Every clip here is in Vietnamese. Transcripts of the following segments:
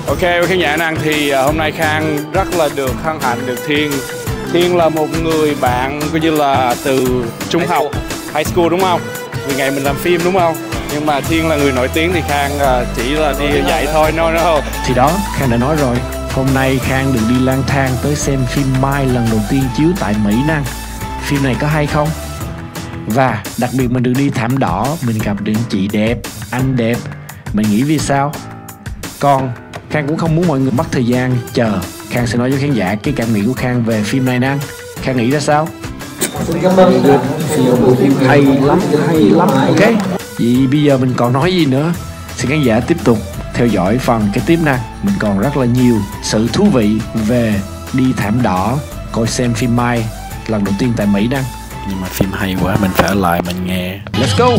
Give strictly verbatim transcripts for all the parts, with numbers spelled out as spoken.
Ok, khán giả năng thì uh, hôm nay Khang rất là được hân hạnh được Thiên. Thiên là một người bạn coi như là từ trung high học, high school đúng không? Vì ngày mình làm phim đúng không? Nhưng mà Thiên là người nổi tiếng thì Khang uh, chỉ là đi dạy thôi, no no. Thì đó, Khang đã nói rồi. Hôm nay Khang được đi lang thang tới xem phim Mai lần đầu tiên chiếu tại Mỹ Năng. Phim này có hay không? Và đặc biệt mình được đi thảm đỏ, mình gặp được chị đẹp, anh đẹp. Mình nghĩ vì sao? Còn Khang cũng không muốn mọi người mất thời gian chờ. Khang sẽ nói với khán giả cái cảm nghĩ của Khang về phim này Năng. Khang nghĩ ra sao? Xin cảm ơn được phim hay lắm, hay lắm. Ok. Vậy bây giờ mình còn nói gì nữa? Xin khán giả tiếp tục theo dõi phần cái tiếp Năng. Mình còn rất là nhiều sự thú vị về đi thảm đỏ, coi xem phim Mai lần đầu tiên tại Mỹ Năng. Nhưng mà phim hay quá, mình phải ở lại mình nghe. Let's go!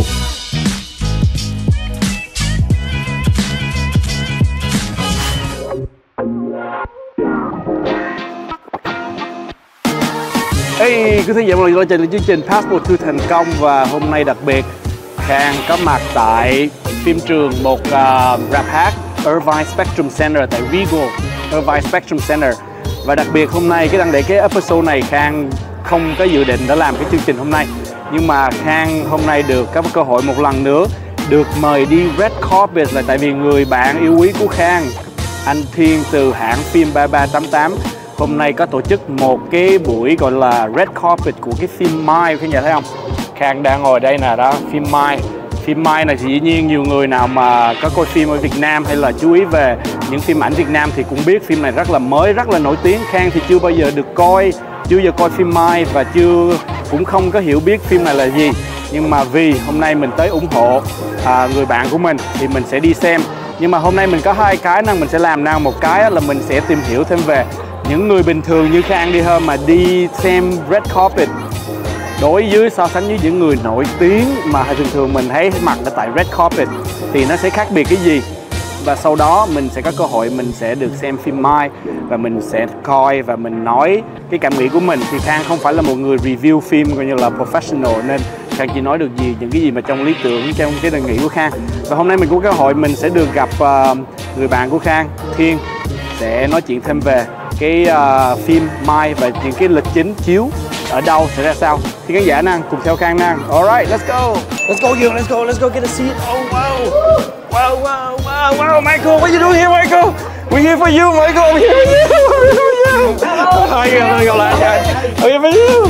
Hey, quý khán giả mọi người trở lại chương trình Passport to Thành Công. Và hôm nay đặc biệt Khang có mặt tại phim trường một uh, rạp hát Irvine Spectrum Center tại Regal Irvine Spectrum Center. Và đặc biệt hôm nay cái đăng để cái episode này Khang không có dự định đã làm cái chương trình hôm nay, nhưng mà Khang hôm nay được có một cơ hội một lần nữa được mời đi red carpet là tại vì người bạn yêu quý của Khang, anh Thiên từ hãng phim ba ba tám tám, hôm nay có tổ chức một cái buổi gọi là red carpet của cái phim Mai. Các nhà thấy không? Khang đang ngồi đây nè, đó phim Mai. Phim Mai này thì dĩ nhiên nhiều người nào mà có coi phim ở Việt Nam hay là chú ý về những phim ảnh Việt Nam thì cũng biết phim này rất là mới, rất là nổi tiếng. Khang thì chưa bao giờ được coi, chưa bao giờ coi phim Mai và chưa cũng không có hiểu biết phim này là gì. Nhưng mà vì hôm nay mình tới ủng hộ à, người bạn của mình thì mình sẽ đi xem. Nhưng mà hôm nay mình có hai cái năng mình sẽ làm. Nào một cái là mình sẽ tìm hiểu thêm về những người bình thường như Khang đi hơn mà đi xem red carpet đối với so sánh với những người nổi tiếng mà thường thường mình thấy mặt ở tại red carpet thì nó sẽ khác biệt cái gì. Và sau đó mình sẽ có cơ hội mình sẽ được xem phim Mai và mình sẽ coi và mình nói cái cảm nghĩ của mình. Thì Khang không phải là một người review phim coi như là professional nên Khang chỉ nói được gì những cái gì mà trong lý tưởng, trong cái đề nghị của Khang. Và hôm nay mình có cơ hội mình sẽ được gặp uh, người bạn của Khang, Thiên, sẽ nói chuyện thêm về cái uh, phim Mai và những cái lịch chính chiếu ở đâu sẽ ra sao. Thì khán giả năng cùng theo Khang năng. Alright, let's go. Let's go you, let's go, let's go get a seat. Oh wow. Wow, wow, wow, wow, Michael, what are you doing here, Michael? We're here for you, Michael. I'm here for you. I'm here for you. Hi, I'm here for you.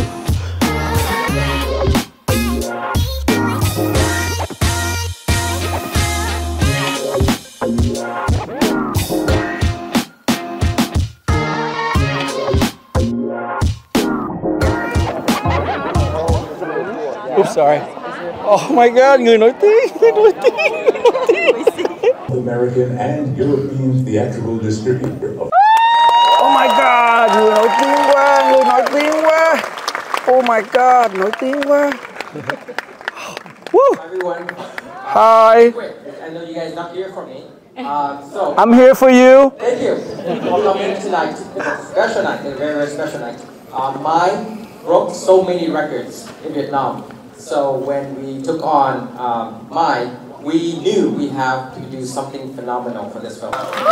Oops, sorry. Oh my God, người nổi tiếng, người nổi tiếng, người nổi tiếng. American and European theatrical distributor. Oh my God, người nổi tiếng quá, người nổi tiếng quá. Oh my God, nổi tiếng quá. Woo. Everyone. Hi. Quick, I know you guys not here for me. Um, so I'm here for you. thank you for coming tonight. It's a special night, a very very special night. Um, Mai broke so many records in Vietnam. So when we took on um, Mai, we knew we have to do something phenomenal for this film.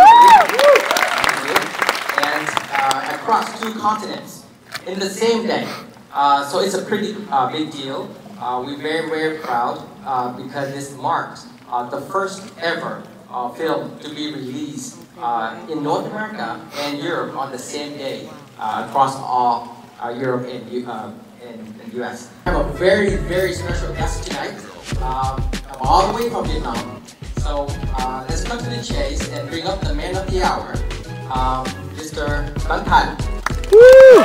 And uh, across two continents in the same day. Uh, so it's a pretty uh, big deal. Uh, we're very, very proud uh, because this marks uh, the first ever uh, film to be released uh, in North America and Europe on the same day uh, across all uh, Europe and uh, in the U S. I have a very, very special guest tonight. Um, I'm all the way from Vietnam. So uh, let's cut to the chase and bring up the man of the hour, um, Mister Văn Thành. Woo!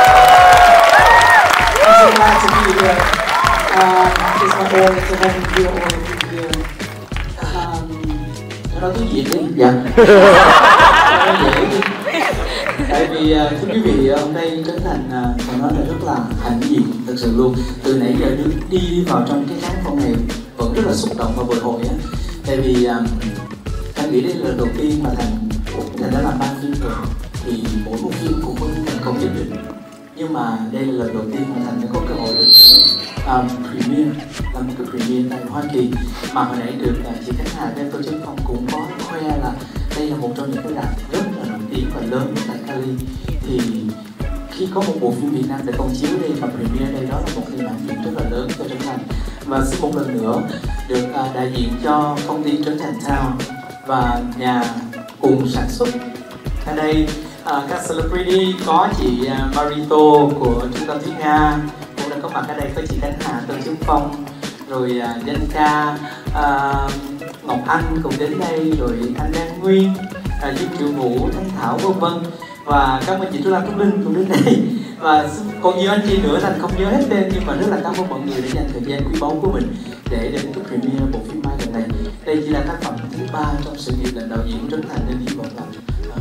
I'm so glad to be here. Uh, it's my honor to have you all here. Um, nói tiếng Việt đi. Dạ. Tại vì thưa quý vị, hôm nay Trấn Thành phải nói là rất là hãnh diện thật sự luôn. Từ nãy giờ đi, đi vào trong cái khán phòng này vẫn rất là xúc động và bồi hồi á. Tại vì Thành nghĩ đây là lần đầu tiên mà Thành Thành đã làm ba phim rồi thì mỗi một phim cũng có những thành công nhất định. Nhưng mà đây là lần đầu tiên mà Thành đã có cơ hội được um, premiere, làm một cái premiere tại Hoa Kỳ. Mà hồi nãy được uh, chị Khánh Hà bên tổ chức phòng cũng có khoe là đây là một trong những cái rạp rất là nổi tiếng và lớn tại Cali. Thì khi có một bộ phim Việt Nam để công chiếu đây và premiere đây, đó là một cái màn chuyện rất là lớn cho Trấn Thành. Và xin một lần nữa được uh, đại diện cho công ty Trấn Thành Town và nhà cùng sản xuất ở đây, uh, các celebrity, có chị uh, Marito của Trung tâm Thúy Nga cũng đã có mặt ở đây, có chị Khánh Hà, Tân Trương Phong, rồi uh, Danh Ca, uh, Ngọc Anh cũng đến đây, rồi anh Đan Nguyên, uh, Dương Triệu Vũ, Thanh Thảo vân vân. Và cảm ơn chị Thu Lan Trúc Linh cũng đến đây. Và còn nhiều anh chị nữa Thành không nhớ hết tên, nhưng mà rất là cảm ơn mọi người đã dành thời gian quý báu của mình để đến cái premiere bộ phim Mai lần này. Đây chỉ là tác phẩm thứ ba trong sự nghiệp là đạo diễn Trấn Thành, nên hy vọng là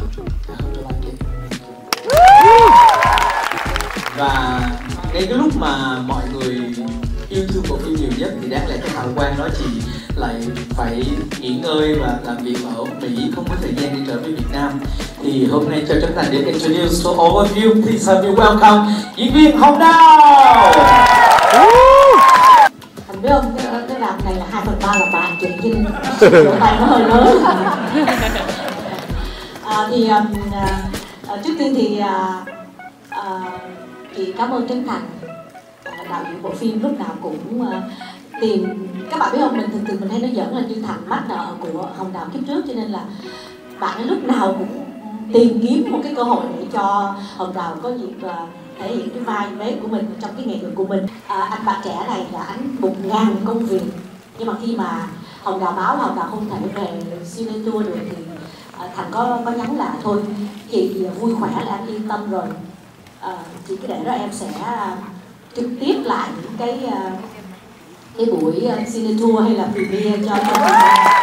và ngay cái lúc mà mọi người yêu thương bộ phim nhiều nhất thì đáng lẽ cái Hào Quang đó chị lại phải nghỉ ngơi và làm việc ở Mỹ, không có thời gian đi trở về Việt Nam. Thì hôm nay cho Trấn Thành để introduce to all of you, please help me welcome diễn viên Hồng Đào. Thành biết không, cái, cái rạp này là hai phần ba là bạn chị cho nên sửa tay nó hơi lớn. à, thì um, uh, trước tiên thì uh, uh, chị cảm ơn Trấn Thành, uh, đạo diễn bộ phim lúc nào cũng uh, tìm, các bạn biết không, mình thường thường mình hay nói giỡn là như Thành mắc nợ của Hồng Đào kiếp trước, cho nên là bạn ấy lúc nào cũng tìm kiếm một cái cơ hội để cho Hồng Đào có dịp uh, thể hiện cái vai vế của mình trong cái nghệ thuật của mình. À, anh bạn trẻ này là anh một ngàn công việc, nhưng mà khi mà Hồng Đào báo Hồng Đào không thể về Cine Tour được thì uh, Thành có có nhắn là thôi chị vui khỏe là anh yên tâm rồi, uh, chị cứ để đó em sẽ uh, trực tiếp lại những cái uh, cái buổi uh, Cine Tour hay là premiere cho cho mình.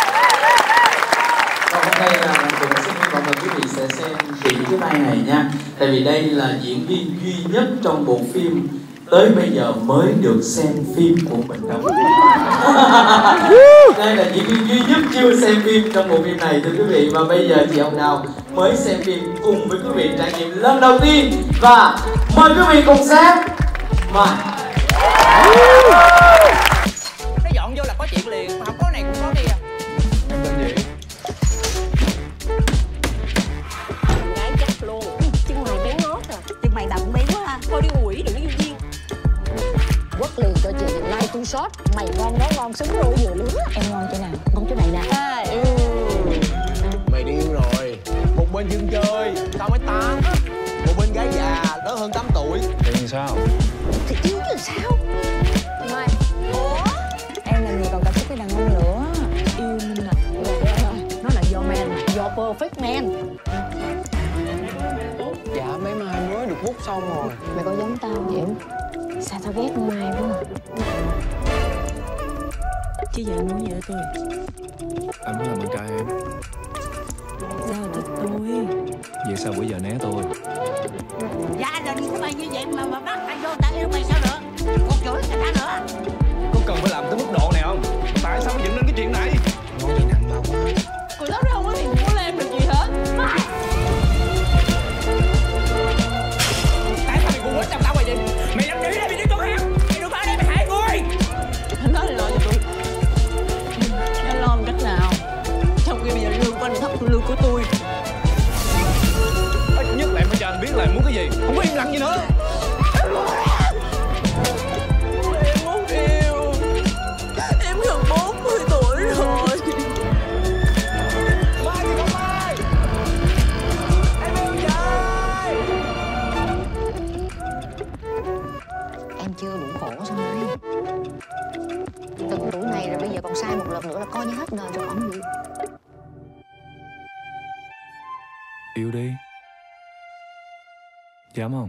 Hôm nay là mình xin hy vọng là quý vị sẽ xem kỹ cái vai này nha. Tại vì đây là diễn viên duy nhất trong bộ phim tới bây giờ mới được xem phim của mình đâu. Đây là diễn viên duy nhất chưa xem phim trong bộ phim này thưa quý vị. Và bây giờ chị Hồng Đào mới xem phim cùng với quý vị trải nghiệm lần đầu tiên. Và mời quý vị cùng xem. Mời. Nó dọn vô là có chuyện liền, mà không có này cũng có đi à. Em tên gì? Gái chắc luôn. Chân mày béo ngót à. Chân mày đậm béo quá ha. Thôi đi quỷ đừng có yêu duyên. Quất liền cho chị like two shot. Mày ngon đó ngon xứng đôi vừa lứa. Em ngon chỗ nào? Ngon chỗ này nè. À, ừ. Mày đi yêu rồi. Một bên dân chơi, tao mới tám. Một bên gái già, lớn hơn tám tuổi. Thì sao? Thì yêu chứ sao? Mai. Ủa? Em là người còn cảm xúc với đàn ông nữa. Yêu minh à. Nó là do man, do perfect man. Dạ mấy mai mới được hút xong rồi. Mày có giống tao vậy không? Sao tao ghét con Mai quá à? Chứ vậy muốn gì ở tôi? Anh muốn làm bạn trai em. Sao là thích tôi? Vậy sao bữa giờ né tôi? Gia đình của mày như vậy mà mà bắt mày vô ta yêu mày sao nữa? Còn chửi người ta nữa? Có cần phải làm tới mức độ này không? Tại sao mới dựng lên cái chuyện này? Nói gì nặng lòng quá. Còn đó đâu có thì không có làm được gì hết. Tại sao mày cũng quýnh chồng tao vậy? Mày làm gì đây mày đi con heo? Mày đừng vào đây mày hại người. Anh nói là lo cho tôi. Anh lo bằng cách nào? Trong khi bây giờ lương của anh thấp hơn lương của tôi. Ít nhất là em phải cho anh biết là em muốn cái gì. Không có im lặng gì nữa. Em muốn yêu. Em gần bốn mươi tuổi rồi. Mai thì không Mai. Em yêu trời. Em chưa đủ khổ sao Mai? Từng tuổi này rồi bây giờ còn sai một lần nữa là coi như hết đời rồi còn gì. Yêu đi. Dám không?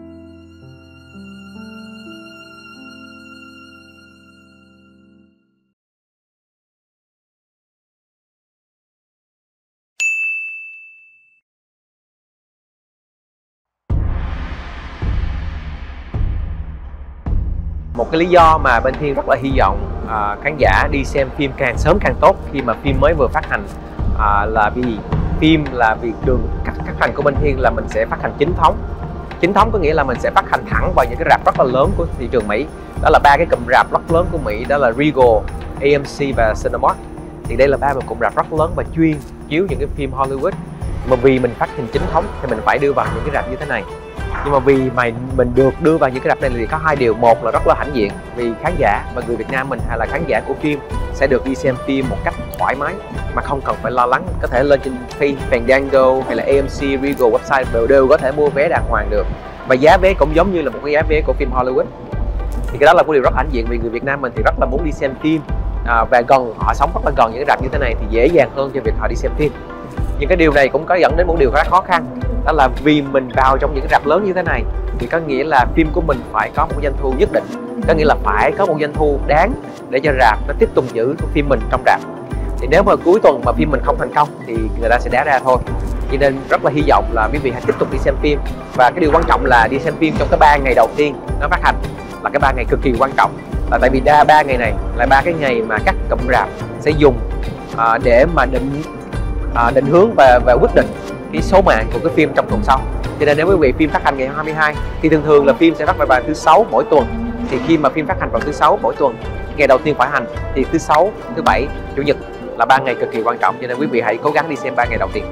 Một cái lý do mà bên Thiên rất là hy vọng à, khán giả đi xem phim càng sớm càng tốt khi mà phim mới vừa phát hành à, là vì phim là việc đường cách phát hành của bên Thiên là mình sẽ phát hành chính thống. Chính thống có nghĩa là mình sẽ phát hành thẳng vào những cái rạp rất là lớn của thị trường Mỹ. Đó là ba cái cụm rạp rất lớn của Mỹ, đó là Regal, a em xê và Cinemark. Thì đây là ba một cụm rạp rất lớn và chuyên chiếu những cái phim Hollywood. Mà vì mình phát hành chính thống thì mình phải đưa vào những cái rạp như thế này. Nhưng mà vì mà mình được đưa vào những cái rạp này thì có hai điều. Một là rất là hãnh diện vì khán giả và người Việt Nam mình hay là khán giả của phim sẽ được đi xem phim một cách thoải mái mà không cần phải lo lắng. Có thể lên trên Fandango hay là a em xê, Regal website đều, đều có thể mua vé đàng hoàng được. Và giá vé cũng giống như là một cái giá vé của phim Hollywood. Thì cái đó là một điều rất hãnh diện vì người Việt Nam mình thì rất là muốn đi xem phim à, và gần, họ sống rất là gần những cái rạp như thế này thì dễ dàng hơn cho việc họ đi xem phim. Nhưng cái điều này cũng có dẫn đến một điều khá khó khăn, đó là vì mình vào trong những cái rạp lớn như thế này thì có nghĩa là phim của mình phải có một doanh thu nhất định, có nghĩa là phải có một doanh thu đáng để cho rạp nó tiếp tục giữ phim mình trong rạp. Thì nếu mà cuối tuần mà phim mình không thành công thì người ta sẽ đá ra thôi. Cho nên rất là hy vọng là quý vị hãy tiếp tục đi xem phim. Và cái điều quan trọng là đi xem phim trong cái ba ngày đầu tiên nó phát hành là cái ba ngày cực kỳ quan trọng, là tại vì đa ba ngày này là ba cái ngày mà các cụm rạp sẽ dùng à, để mà định à, định hướng và, và quyết định cái số mạng của cái phim trong tuần sau. Cho nên nếu quý vị phim phát hành ngày hai mươi hai thì thường thường là phim sẽ phát vào thứ sáu mỗi tuần. Thì khi mà phim phát hành vào thứ sáu mỗi tuần, ngày đầu tiên phải hành thì thứ sáu, thứ bảy, chủ nhật là ba ngày cực kỳ quan trọng. Cho nên quý vị hãy cố gắng đi xem ba ngày đầu tiên.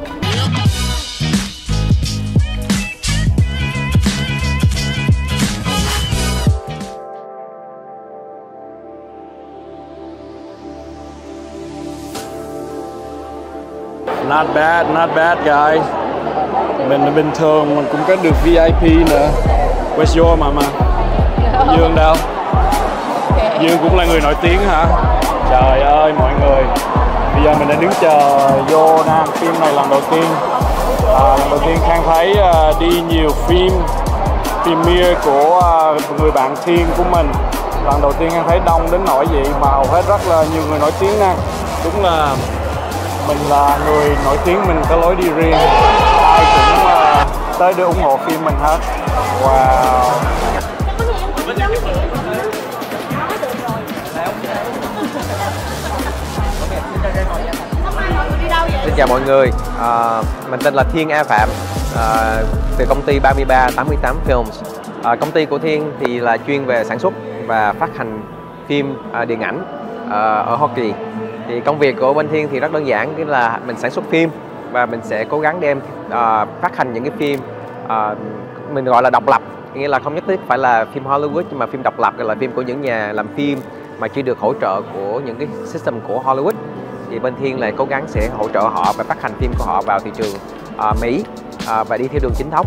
Not bad, not bad guys. Mình bình thường mình cũng có được vê i pê nữa. Where's your mama? Dương đâu? Dương cũng là người nổi tiếng hả? Trời ơi mọi người, bây giờ mình đã đứng chờ vô Nam phim này lần đầu tiên. À, lần đầu tiên Khang thấy uh, đi nhiều phim premiere của uh, người bạn Thiên của mình. Lần đầu tiên Khang thấy đông đến nỗi vậy mà hầu hết rất là nhiều người nổi tiếng nè. Đúng là mình là người nổi tiếng, mình có lối đi riêng, ai cũng uh, tới để ủng hộ phim mình hết. Wow. Xin chào mọi người, à, mình tên là Thiên A Phạm, à, từ công ty ba mươi ba tám mươi tám Films. À, công ty của Thiên thì là chuyên về sản xuất và phát hành phim à, điện ảnh à, ở Hoa Kỳ. Thì công việc của bên Thiên thì rất đơn giản, tức là mình sản xuất phim và mình sẽ cố gắng đem à, phát hành những cái phim à, mình gọi là độc lập, nghĩa là không nhất thiết phải là phim Hollywood nhưng mà phim độc lập, là phim của những nhà làm phim mà chưa được hỗ trợ của những cái system của Hollywood. Thì bên Thiên lại cố gắng sẽ hỗ trợ họ và phát hành phim của họ vào thị trường à, Mỹ à, và đi theo đường chính thống.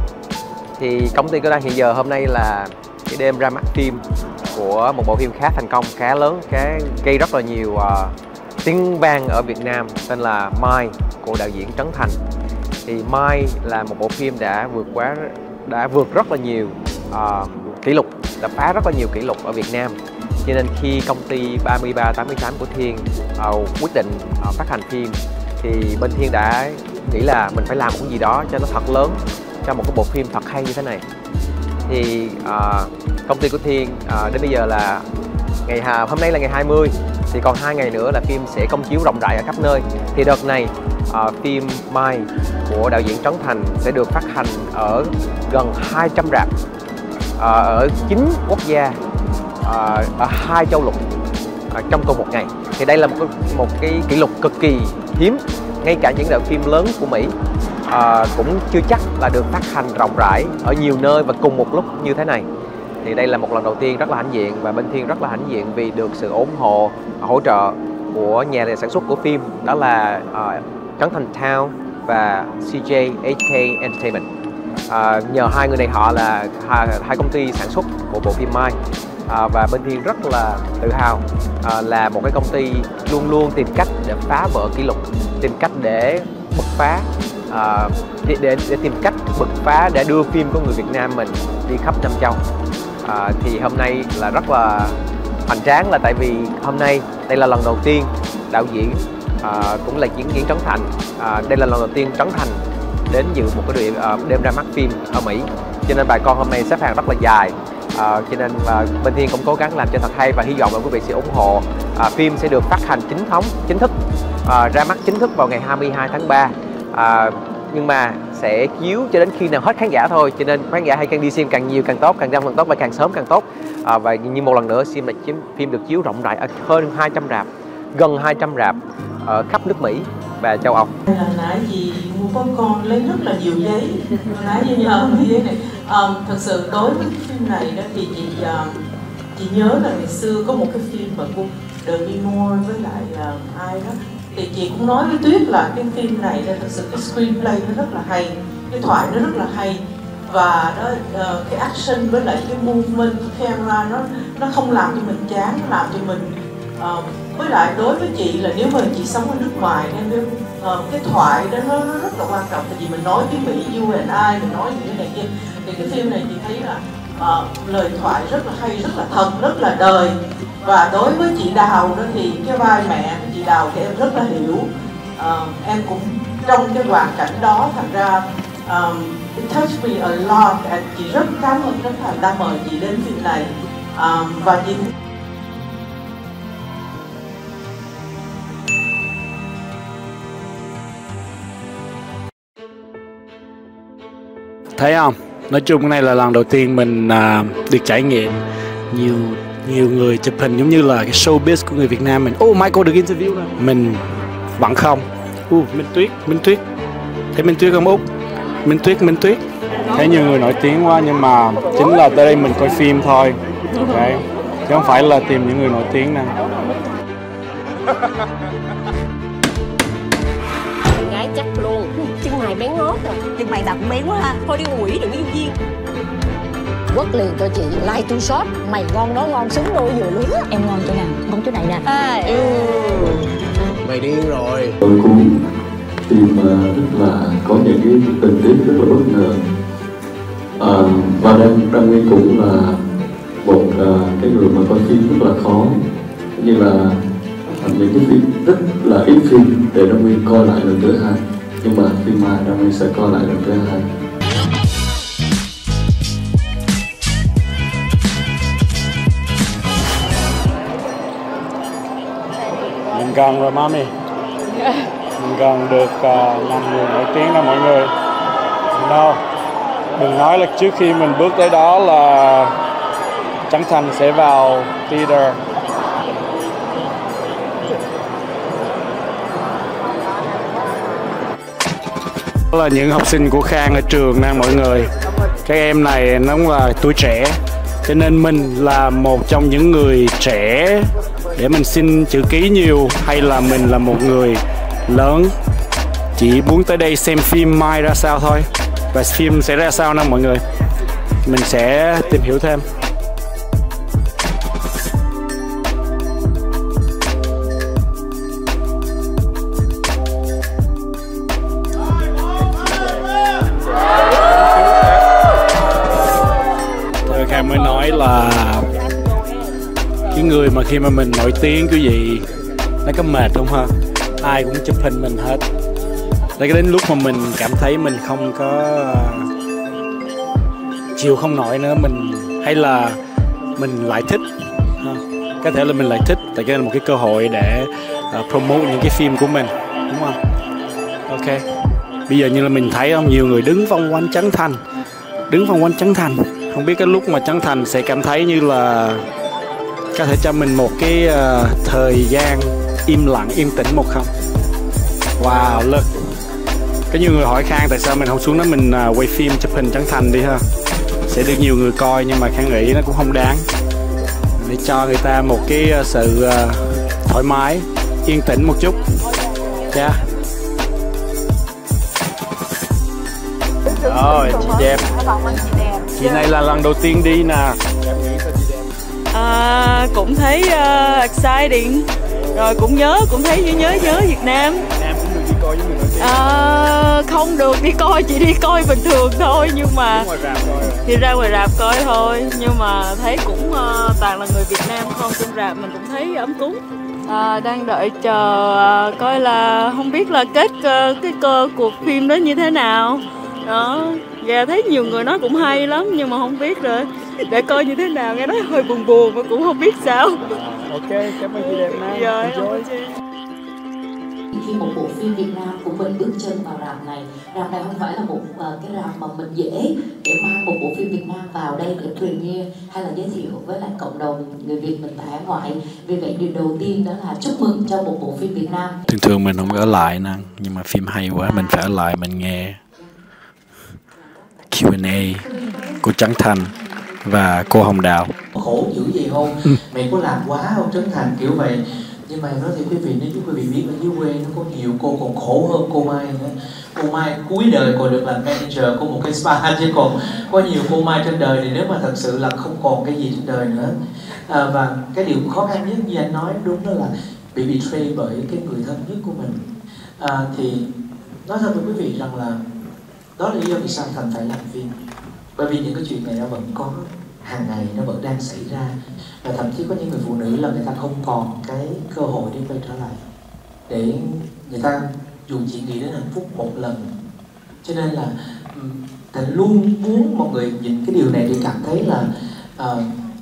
Thì công ty của đang hiện giờ hôm nay là cái đêm ra mắt phim của một bộ phim khá thành công, khá lớn, khá gây rất là nhiều uh, tiếng vang ở Việt Nam, tên là Mai của đạo diễn Trấn Thành. Thì Mai là một bộ phim đã vượt quá đã vượt rất là nhiều uh, kỷ lục, đã phá rất là nhiều kỷ lục ở Việt Nam. Cho nên khi công ty ba mươi ba tám mươi tám của Thiên uh, quyết định uh, phát hành phim thì bên Thiên đã nghĩ là mình phải làm một cái gì đó cho nó thật lớn, cho một cái bộ phim thật hay như thế này. Thì uh, công ty của Thiên uh, đến bây giờ là ngày hôm nay là ngày hai mươi, thì còn hai ngày nữa là phim sẽ công chiếu rộng rãi ở khắp nơi. Thì đợt này uh, phim Mai của đạo diễn Trấn Thành sẽ được phát hành ở gần hai trăm rạp uh, ở chín quốc gia, uh, ở hai châu lục uh, trong cùng một ngày. Thì đây là một cái, một cái kỷ lục cực kỳ hiếm. Ngay cả những đạo phim lớn của Mỹ uh, cũng chưa chắc là được phát hành rộng rãi ở nhiều nơi và cùng một lúc như thế này. Thì đây là một lần đầu tiên rất là hãnh diện, và bên Thiên rất là hãnh diện vì được sự ủng hộ, hỗ trợ của nhà sản xuất của phim, đó là uh, Trấn Thành Town và xê jay hát ca Entertainment. Uh, nhờ hai người này, họ là hai, hai công ty sản xuất của bộ phim Mai. Uh, và bên Thiên rất là tự hào uh, là một cái công ty luôn luôn tìm cách để phá vỡ kỷ lục, tìm cách để bứt phá, uh, để, để, để tìm cách bứt phá để đưa phim của người Việt Nam mình đi khắp năm châu. À, thì hôm nay là rất là hoành tráng, là tại vì hôm nay đây là lần đầu tiên đạo diễn à, cũng là diễn viên Trấn Thành, à, đây là lần đầu tiên Trấn Thành đến dự một cái đêm, à, đêm ra mắt phim ở Mỹ, cho nên bà con hôm nay xếp hàng rất là dài. À, cho nên à, bên Thiên cũng cố gắng làm cho thật hay và hy vọng là quý vị sẽ ủng hộ. À, phim sẽ được phát hành chính thống, chính thức, à, ra mắt chính thức vào ngày hai mươi hai tháng ba. À, nhưng mà sẽ chiếu cho đến khi nào hết khán giả thôi, cho nên khán giả hay càng đi xem càng nhiều càng tốt, càng đông càng tốt và càng sớm càng tốt. À, và như một lần nữa, phim là phim được chiếu rộng rãi ở hơn hai trăm rạp, gần hai trăm rạp ở khắp nước Mỹ và châu Âu. Là nãy gì mua popcorn lấy rất là nhiều giấy, nãy giờ nhớ cái giấy này. Um, thật sự đối với cái phim này đó thì chị uh, chị nhớ là ngày xưa có một cái phim mà của Demi Moore với lại uh, ai đó, thì chị cũng nói với Tuyết là cái phim này là thật sự cái screenplay nó rất là hay, cái thoại nó rất là hay, và đó uh, cái action với lại cái movement cái camera nó nó không làm cho mình chán, nó làm cho mình uh, với lại đối với chị là nếu mà chị sống ở nước ngoài nên uh, cái thoại đó nó, nó rất là quan trọng, tại vì mình nói tiếng Mỹ you and I, mình nói những cái này kia, thì cái phim này chị thấy là uh, lời thoại rất là hay, rất là thật, rất là đời. Và đối với chị Đào đó thì cái vai mẹ của chị Đào thì em rất là hiểu, uh, em cũng trong cái hoàn cảnh đó, thành ra um, it touched me a lot, and chị rất cảm ơn Trấn Thành đã mời chị đến phim này, um, và chị thấy không? Nói chung cái này là lần đầu tiên mình à, được trải nghiệm nhiều nhiều người chụp hình giống như là cái showbiz của người Việt Nam mình. Oh, Michael được interview rồi. Mình vẫn không. Uh, Minh Tuyết, Minh Tuyết. Thấy Minh Tuyết không Út? Minh Tuyết, Minh Tuyết. Thấy nhiều người nổi tiếng quá nhưng mà chính là tới đây mình coi phim thôi. Okay. Chứ không phải là tìm những người nổi tiếng nè. Gái chắc luôn. Chân mày bén ngót rồi. Chân mày đập bén quá ha. Thôi đi ủi đừng có vô duyên. Quất liền cho chị like two shot. Mày ngon nó ngon xứng đôi vừa lứa. Em ngon chỗ nào? Ngon chỗ này nè. À, ừ. Mày điên rồi. Tôi cũng phim rất là có những cái tình tiết rất là bất ngờ, à, và Đăng Đăng Nguyên cũng là một uh, cái người mà coi phim rất là khó, như là những cái phim rất là ít phim để Đăng Nguyên coi lại lần thứ hai, nhưng mà phim mà Đăng Nguyên sẽ coi lại lần thứ hai. Mình gần rồi mami. Mình gần được uh, làm người nổi tiếng đó mọi người. No. Đừng nói là trước khi mình bước tới đó là Trấn Thành sẽ vào theater. Đó là những học sinh của Khang ở trường nè mọi người. Các em này nó cũng là tuổi trẻ, cho nên mình là một trong những người trẻ để mình xin chữ ký nhiều, hay là mình là một người lớn chỉ muốn tới đây xem phim Mai ra sao thôi, và phim sẽ ra sao nè mọi người, mình sẽ tìm hiểu thêm. Tôi Khang mới nói là cái người mà khi mà mình nổi tiếng cái gì nó có mệt không ha, ai cũng chụp hình mình hết. Để đến lúc mà mình cảm thấy mình không có chịu không nổi nữa, mình hay là mình lại thích ha. Có thể là mình lại thích, tại cái là một cái cơ hội để uh, promote những cái phim của mình, đúng không? Ok, bây giờ như là mình thấy không, nhiều người đứng vòng quanh Trấn Thành, đứng vòng quanh Trấn Thành. Không biết cái lúc mà Trấn Thành sẽ cảm thấy như là có thể cho mình một cái uh, thời gian im lặng, yên tĩnh một không? Wow, look. Có nhiều người hỏi Khang tại sao mình không xuống đó mình uh, quay phim chụp hình Trấn Thành đi ha. Sẽ được nhiều người coi, nhưng mà Khang nghĩ nó cũng không đáng. Để cho người ta một cái uh, sự uh, thoải mái, yên tĩnh một chút. Yeah. Rồi, chị đẹp. Chị này là lần đầu tiên đi nè. À, cũng thấy uh, exciting, rồi cũng nhớ, cũng thấy nhớ nhớ nhớ Việt Nam. Nam cũng được đi coi với người nổi tiếng. À, không được đi coi, chỉ đi coi bình thường thôi, nhưng mà ngoài rạp coi rồi. Thì ra ngoài rạp coi thôi, nhưng mà thấy cũng uh, toàn là người Việt Nam không, trong rạp mình cũng thấy ấm cúng. À, đang đợi chờ uh, coi là không biết là kết uh, cái cơ cuộc phim đó như thế nào đó. Và thấy nhiều người nói cũng hay lắm, nhưng mà không biết rồi để coi như thế nào, nghe nói hơi buồn buồn mà cũng không biết sao. Ok, cảm ơn chị đẹp Nam. Rồi, enjoy. khi một bộ phim Việt Nam của mình bước chân vào rạp này. Rạp này không phải là một uh, cái rạp mà mình dễ để mang một bộ phim Việt Nam vào đây để premiere hay là giới thiệu với lại cộng đồng người Việt mình tại hải ngoại. Vì vậy điều đầu tiên đó là chúc mừng cho một bộ phim Việt Nam. Thường thường mình không ở lại nè, nhưng mà phim hay quá mình phải ở lại mình nghe Q and A cô Trấn Thành và cô Hồng Đào. Khổ dữ gì không? Ừ. Mày có làm quá không Trấn Thành kiểu vậy. Nhưng mà nói thì quý vị, nếu như quý vị biết ở dưới quê nó có nhiều cô còn khổ hơn cô Mai nữa. Cô Mai cuối đời còn được làm manager của một cái spa, chứ còn có nhiều cô Mai trên đời thì nếu mà thật sự là không còn cái gì trên đời nữa. À, và cái điều khó khăn nhất như anh nói đúng đó là bị betray bởi cái người thân nhất của mình. À, thì nói thật với quý vị rằng là đó là lý do vì sao Thành phải làm phim. Bởi vì những cái chuyện này nó vẫn có hàng ngày, nó vẫn đang xảy ra. Và thậm chí có những người phụ nữ là người ta không còn cái cơ hội để quay trở lại, để người ta dù chỉ nghĩ đến hạnh phúc một lần. Cho nên là Thành luôn muốn mọi người nhìn cái điều này để cảm thấy là uh,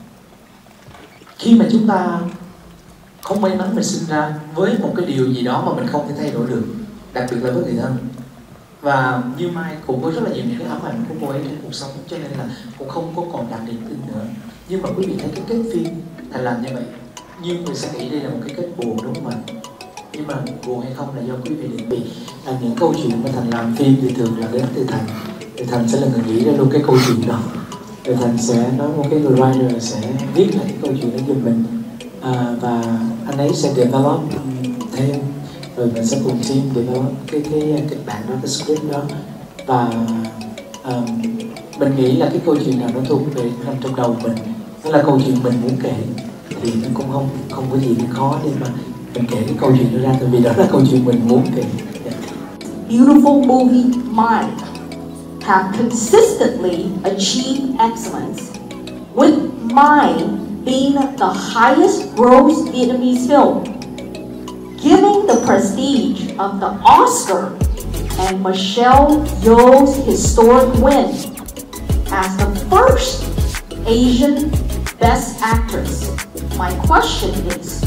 khi mà chúng ta không may mắn mình sinh ra với một cái điều gì đó mà mình không thể thay đổi được, đặc biệt là với người thân. Và như Mai cũng có rất là nhiều những cái ám ảnh của cô ấy trong cuộc sống, cho nên là cũng không có còn đặt niềm tin nữa. Nhưng mà quý vị thấy cái kết phim Thành làm như vậy, nhiều người sẽ nghĩ đây là một cái kết buồn, đúng không ạ? Nhưng mà buồn hay không là do quý vị định. Vì là những câu chuyện mà Thành làm phim thì thường là đến từ Thành. Thì Thành sẽ là người nghĩ ra luôn cái câu chuyện đó. Thì Thành sẽ nói một cái người writer sẽ viết lại cái câu chuyện đó giùm mình. À, và anh ấy sẽ develop thêm, rồi mình sẽ cùng team develop cái cái kịch bản đó, cái script đó. Và um, mình nghĩ là cái câu chuyện nào nó thuộc về nằm trong đầu mình, đó là câu chuyện mình muốn kể, thì nó cũng không không có gì khó để mà mình kể cái câu chuyện đó ra, tại vì đó là câu chuyện mình muốn kể. Yeah. Beautiful movie Mai have consistently achieved excellence, with Mai being the highest gross Vietnamese film, giving the prestige of the Oscar and Michelle Yeoh's historic win as the first Asian Best Actress. My question is,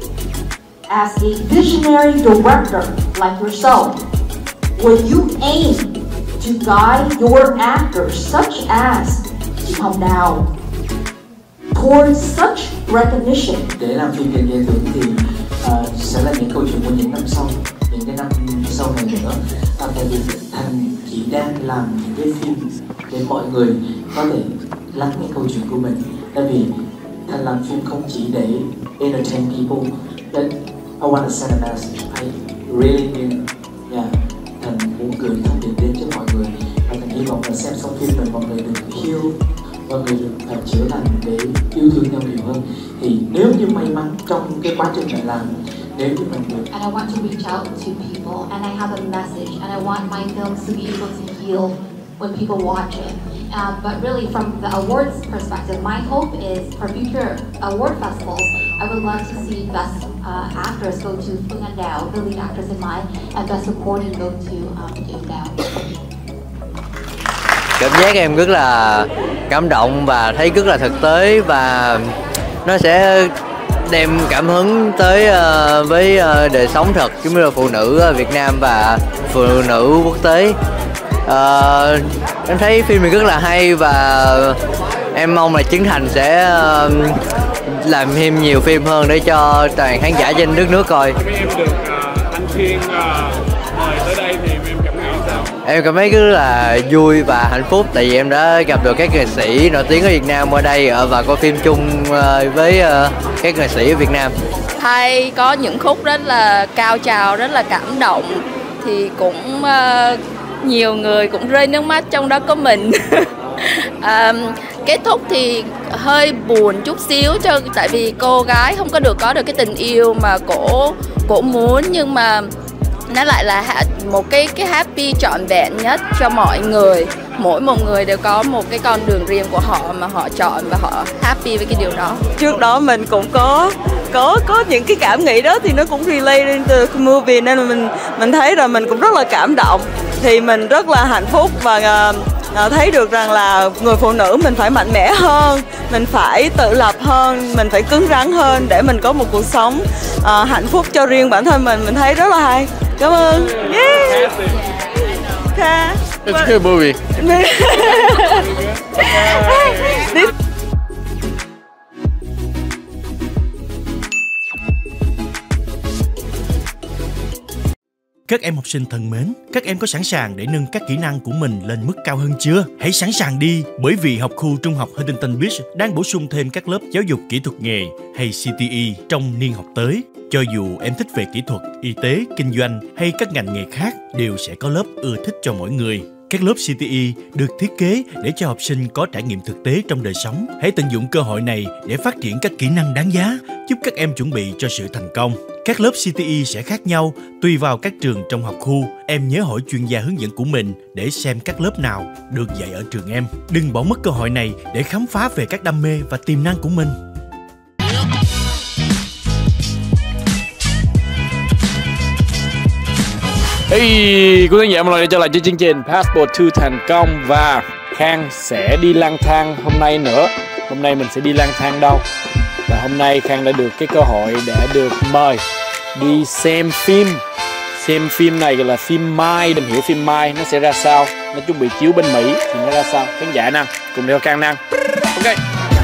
as a visionary director like yourself, would you aim to guide your actors such as Chị Hồng Đào towards such recognition? Để làm phim về nghệ thuật thì uh, sẽ là những câu chuyện của những năm sau, những cái năm sau này nữa. À, tại vì Thành chỉ đang làm những cái phim để mọi người có thể lắng nghe câu chuyện của mình. Tại vì Thành làm phim không chỉ để entertain people, but I want to send a message. I really do. Yeah. Thành muốn gửi thông điệp đến cho mọi người, và Thành hy vọng là xem xong phim này mọi người được heal, mọi người được uh, chữa lành để yêu thương nhau nhiều hơn. Thì nếu như may mắn trong cái quá trình này làm, nếu như mình được. And I want to reach out to people, and I have a message, and I want my films to be able to heal when people watch it. Uh, but really, from the awards perspective, my hope is for future award festivals, I would love to see Best uh, Actress go to Phương Anh Đào, the lead actress in Mai, and Best Supporting go to um, Chị Hồng Đào. Cảm giác em rất là cảm động và thấy rất là thực tế, và nó sẽ đem cảm hứng tới uh, với uh, đời sống thật giống như là phụ nữ Việt Nam và phụ nữ quốc tế. Uh, em thấy phim này rất là hay, và em mong là Trấn Thành sẽ uh, làm thêm nhiều phim hơn để cho toàn khán giả trên đất nước coi. Em được uh, anh Thiên uh, mời tới đây thì em cảm thấy sao? Em cảm thấy rất là vui và hạnh phúc, tại vì em đã gặp được các nghệ sĩ nổi tiếng ở Việt Nam ở đây và coi phim chung với các nghệ sĩ ở Việt Nam. Hay có những khúc rất là cao trào, rất là cảm động, thì cũng uh, nhiều người cũng rơi nước mắt, trong đó có mình. uh, kết thúc thì hơi buồn chút xíu, cho tại vì cô gái không có được có được cái tình yêu mà cổ cổ muốn, nhưng mà nó lại là một cái cái happy trọn vẹn nhất cho mọi người. Mỗi một người đều có một cái con đường riêng của họ mà họ chọn, và họ happy với cái điều đó. Trước đó mình cũng có có có những cái cảm nghĩ đó, thì nó cũng relate into the movie, nên là mình mình thấy rồi mình cũng rất là cảm động. Thì mình rất là hạnh phúc, và uh, à, thấy được rằng là người phụ nữ mình phải mạnh mẽ hơn, mình phải tự lập hơn, mình phải cứng rắn hơn để mình có một cuộc sống à, hạnh phúc cho riêng bản thân mình. Mình thấy rất là hay. Cảm ơn. Yeah. Kha. It's a good movie. Các em học sinh thân mến, các em có sẵn sàng để nâng các kỹ năng của mình lên mức cao hơn chưa? Hãy sẵn sàng đi, bởi vì học khu trung học Huntington Beach đang bổ sung thêm các lớp giáo dục kỹ thuật nghề hay C T E trong niên học tới. Cho dù em thích về kỹ thuật, y tế, kinh doanh hay các ngành nghề khác, đều sẽ có lớp ưa thích cho mỗi người. Các lớp C T E được thiết kế để cho học sinh có trải nghiệm thực tế trong đời sống. Hãy tận dụng cơ hội này để phát triển các kỹ năng đáng giá, giúp các em chuẩn bị cho sự thành công. Các lớp C T E sẽ khác nhau tùy vào các trường trong học khu. Em nhớ hỏi chuyên gia hướng dẫn của mình để xem các lớp nào được dạy ở trường em. Đừng bỏ mất cơ hội này để khám phá về các đam mê và tiềm năng của mình. Hey, quý khán giả, một lần nữa trở lại cho chương trình Passport to thành công, và Khang sẽ đi lang thang hôm nay nữa. Hôm nay mình sẽ đi lang thang đâu? Và hôm nay Khang đã được cái cơ hội để được mời đi xem phim. Xem phim này gọi là phim Mai. Đừng hiểu phim Mai nó sẽ ra sao, nó chuẩn bị chiếu bên Mỹ thì nó ra sao. Khán giả nào cùng theo Khang nào. Ok.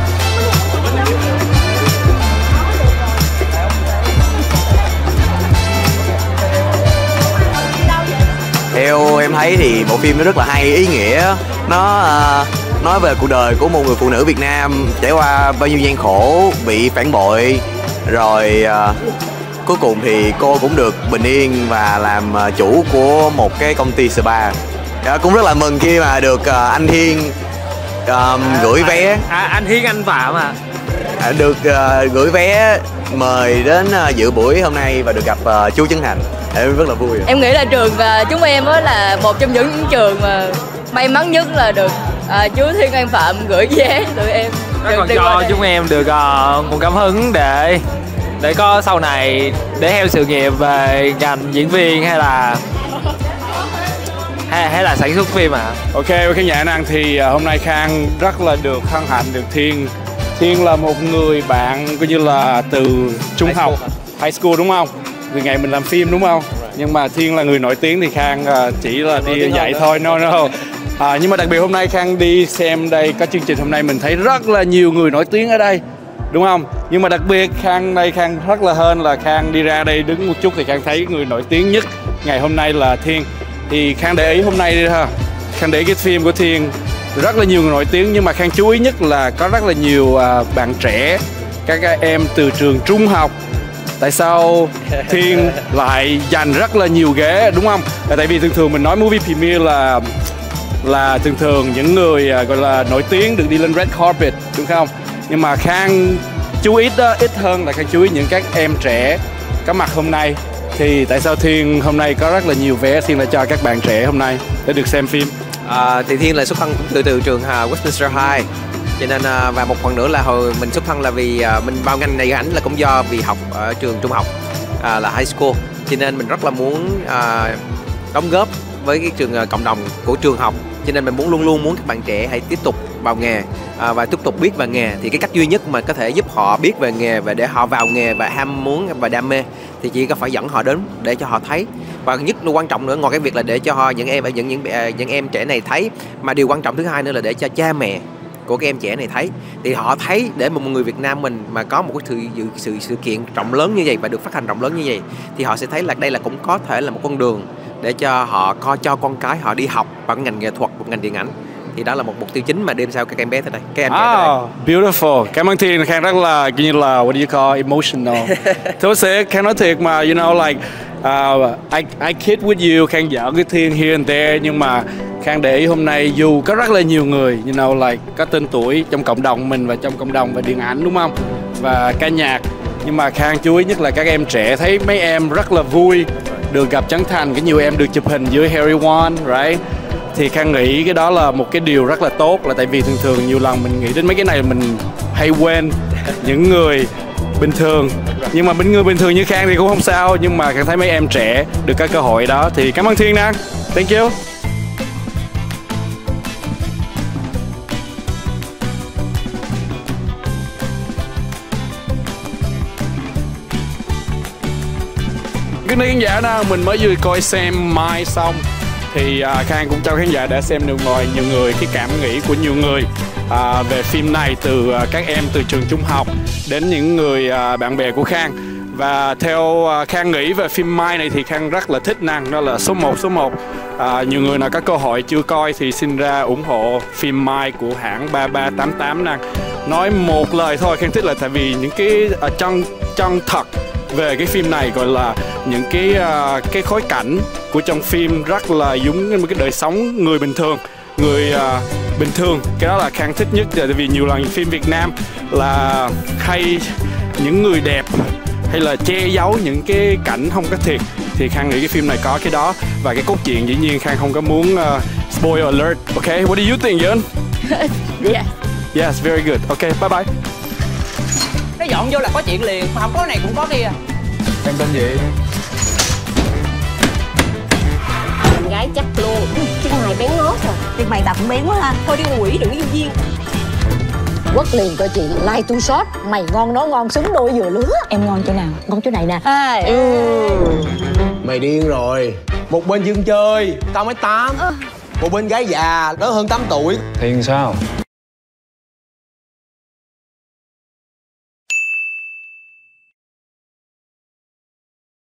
Theo em thấy thì bộ phim nó rất là hay, ý nghĩa. Nó uh, nói về cuộc đời của một người phụ nữ Việt Nam trải qua bao nhiêu gian khổ, bị phản bội, rồi uh, cuối cùng thì cô cũng được bình yên và làm uh, chủ của một cái công ty spa. Uh, cũng rất là mừng khi mà được uh, anh Thiên uh, à, gửi vé. À, anh Thiên anh Phạm à? Uh, được uh, gửi vé mời đến uh, dự buổi hôm nay và được gặp uh, chú Trấn Thành. Em rất là vui. Em nghĩ là trường uh, chúng em á là một trong những trường mà may mắn nhất là được uh, chú Thiên An Phạm gửi vé tụi em. Nó còn cho chúng em được uh, nguồn cảm hứng để để có sau này để theo sự nghiệp về ngành diễn viên hay là hay, hay là sản xuất phim à. Ok, với khán giả năng thì uh, hôm nay Khang rất là được hân hạnh được Thiên. Thiên là một người bạn coi như là từ trung học, high school đúng không? Từ ngày mình làm phim đúng không? Nhưng mà Thiên là người nổi tiếng thì Khang uh, chỉ là đi dạy thôi, no no. À, nhưng mà đặc biệt hôm nay Khang đi xem đây có chương trình hôm nay mình thấy rất là nhiều người nổi tiếng ở đây, đúng không? Nhưng mà đặc biệt Khang đây Khang rất là hên là Khang đi ra đây đứng một chút thì Khang thấy người nổi tiếng nhất ngày hôm nay là Thiên. Thì Khang để ý hôm nay đi ha, Khang để ý cái phim của Thiên rất là nhiều người nổi tiếng, nhưng mà Khang chú ý nhất là có rất là nhiều uh, bạn trẻ, các em từ trường trung học. Tại sao Thiên lại dành rất là nhiều ghế, đúng không? Là tại vì thường thường mình nói movie premiere là là thường thường những người uh, gọi là nổi tiếng được đi lên red carpet, đúng không? Nhưng mà Khang chú ý đó, ít hơn là Khang chú ý những các em trẻ có mặt hôm nay. Thì tại sao Thiên hôm nay có rất là nhiều vé Thiên lại cho các bạn trẻ hôm nay để được xem phim? À, thì Thiên là xuất thân từ từ trường uh, Westminster High, cho nên uh, và một phần nữa là hồi mình xuất thân là vì uh, mình vào ngành này ảnh là cũng do vì học ở trường trung học uh, là high school, cho nên mình rất là muốn uh, đóng góp với cái trường uh, cộng đồng của trường học, cho nên mình muốn luôn luôn muốn các bạn trẻ hãy tiếp tục vào nghề uh, và tiếp tục biết về nghề. Thì cái cách duy nhất mà có thể giúp họ biết về nghề và để họ vào nghề và ham muốn và đam mê thì chỉ có phải dẫn họ đến để cho họ thấy. Và nhất là quan trọng nữa, ngoài cái việc là để cho họ, những em những những những em trẻ này thấy, mà điều quan trọng thứ hai nữa là để cho cha mẹ của các em trẻ này thấy. Thì họ thấy để một người Việt Nam mình mà có một cái sự sự sự kiện rộng lớn như vậy và được phát hành rộng lớn như vậy, thì họ sẽ thấy là đây là cũng có thể là một con đường để cho họ coi cho con cái họ đi học bằng ngành nghệ thuật, một ngành điện ảnh. Thì đó là một mục tiêu chính mà đêm sau các em bé tới đây, các em trẻ tới đây. Oh, beautiful. Cảm ơn Thiên. Khang rất là như là what do you call emotional. Tôi sẽ Khang nói thiệt mà, you know like uh, I I kid with you. Khang giỡn cái Thiên here and there, nhưng mà Khang để ý hôm nay dù có rất là nhiều người, you know like có tên tuổi trong cộng đồng mình và trong cộng đồng về điện ảnh, đúng không? Và ca nhạc, nhưng mà Khang chú ý nhất là các em trẻ, thấy mấy em rất là vui được gặp Trấn Thành, cái nhiều em được chụp hình với Harry Won, right? Thì Khang nghĩ cái đó là một cái điều rất là tốt, là tại vì thường thường nhiều lần mình nghĩ đến mấy cái này mình hay quên những người bình thường. Nhưng mà những người bình thường như Khang thì cũng không sao, nhưng mà Khang thấy mấy em trẻ được cái cơ hội đó thì cảm ơn Thiên Năng. Thank you. Kính thưa khán giả đó, mình mới vừa coi xem Mai xong thì uh, Khang cũng cho khán giả đã xem được ngồi nhiều người cái cảm nghĩ của nhiều người uh, về phim này, từ uh, các em từ trường trung học đến những người uh, bạn bè của Khang. Và theo uh, Khang nghĩ về phim Mai này thì Khang rất là thích năng, đó là số một số một. À, nhiều người nào có cơ hội chưa coi thì xin ra ủng hộ phim Mai của hãng ba ba tám tám năng. Nói một lời thôi, Khang thích là tại vì những cái uh, chân chân thật về cái phim này, gọi là những cái uh, cái khối cảnh của trong phim rất là giống như cái đời sống người bình thường, người uh, bình thường. Cái đó là Khang thích nhất, tại vì nhiều lần phim Việt Nam là hay những người đẹp hay là che giấu những cái cảnh không có thiệt, thì Khang nghĩ cái phim này có cái đó. Và cái cốt truyện dĩ nhiên Khang không có muốn uh, spoil alert. Ok, what do you think, Yến? Good? Yes. Yes, very good. Ok, bye bye. Nó dọn vô là có chuyện liền, mà không có này cũng có kia. Em tên gì? Con gái chắc luôn. Chân mày bén ngót rồi. Chân mày đập cũng bén quá ha. Thôi đi quỷ đừng có vô duyên. Quất liền cho chị like two shot. Mày ngon nó ngon xứng đôi vừa lứa. Em ngon chỗ nào? Ngon chỗ này nè. À, ừ. Mày điên rồi. Một bên dân chơi tao mới tám, một bên gái già lớn hơn tám tuổi. Thiền sao?